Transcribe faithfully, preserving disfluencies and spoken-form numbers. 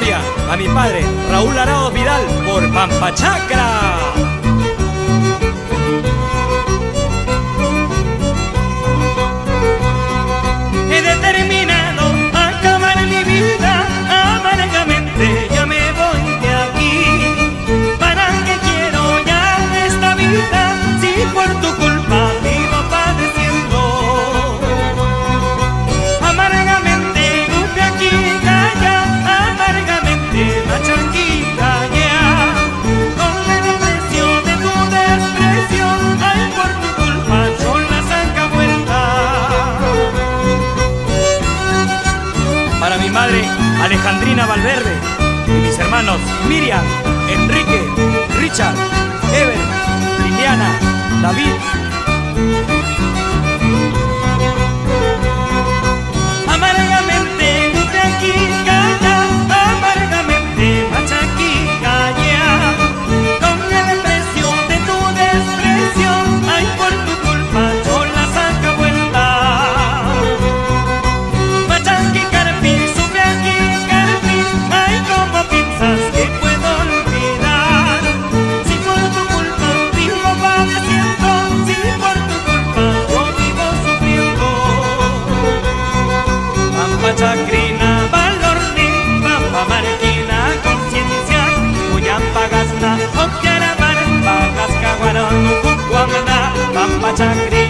memoria a mi padre Raúl Arao Vidal por Pampa Chacra. He determinado acabar mi vida amargamente, ya me voy de aquí. ¿Para qué quiero ya esta vida si por tu culpa vivo padeciendo? Amargamente, golpe aquí, calla, amargamente, machaquita ya. Con el precio de tu desprecio, ay, por tu culpa yo la saca vuelta. Para mi madre Alejandrina Valverde y mis hermanos Miriam, Enrique, Richard, Ever, Liliana, David. Amargamente, de aquí, calla, amargamente, machaquica ya. Con el precio de tu desprecio, ay, por tu culpa yo la saca vuelta. Machaqui, carpi, sube aquí, carpi, ay, como piensas que puedo olvidar. Si por tu culpa vivo padeciendo, si por tu culpa yo vivo sufriendo. Pampa Chacrina, Valorni, Pampa Marquina, conciencia, Cuyampa Gasna, Okiarabar, Pagas Caguarón, Cucuamna, Pampa Chacrina.